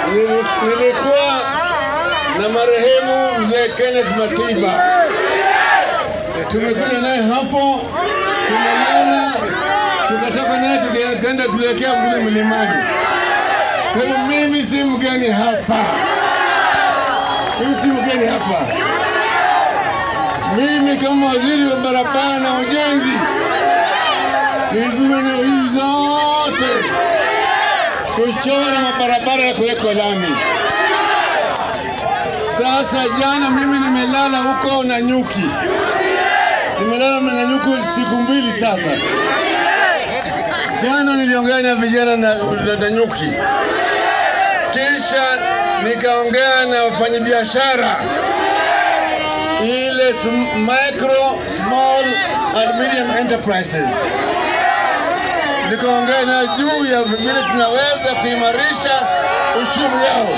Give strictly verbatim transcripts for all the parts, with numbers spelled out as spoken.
nilikuwa na marehemu mzee Kenneth Matiba. Tumekuja naye hapo, tumeona, tukatoka naye tukaenda kuelekea kule mlimani. Kwa hiyo mimi si mgeni hapa. Mimi si mgeni hapa. Mimi kama waziri wa barabara na ujenzi, nilizima hizi zote kuchora mabarabara ya kuweka lami. Sasa jana mimi nimelala huko Nanyuki. Nimelala na Nanyuki siku mbili sasa. Jana niliongea na vijana na Nanyuki. Kisha nikaongea na wafanyabiashara ile micro, small and medium enterprises. Nikaongea na juu ya vile tunaweza kuimarisha uchumi yao,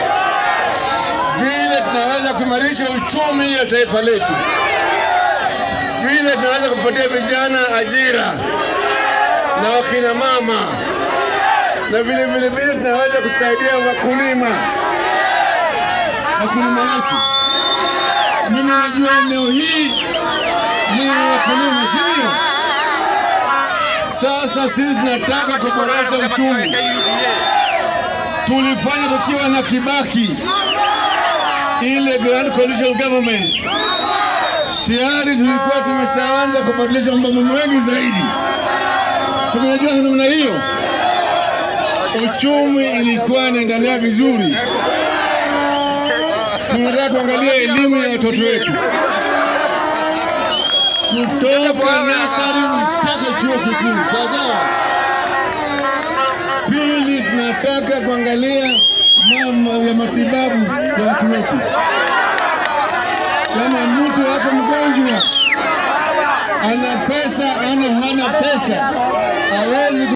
vile tunaweza kuimarisha uchumi ya taifa letu, vile tunaweza kupatia vijana ajira na wakina mama, na vile vile vile tunaweza kusaidia wakulima wakulima wetu. Mimi najua eneo hii ni wakulima, sio? Sasa sisi tunataka kuboresha uchumi. Tulifanya tukiwa na Kibaki, ile Grand Coalition Government. Tayari tulikuwa tumeshaanza kubadilisha mambo mengi zaidi. Sasa unajua namna hiyo uchumi ilikuwa inaendelea vizuri. Tunataka kuangalia elimu ya watoto wetu, kutoka nasari mpaka chuo kikuu. Sasa pili, tunataka kuangalia mambo ya matibabu ya watu wetu. Kama mtu wako mgonjwa, ana pesa ana hana pesa, hawezi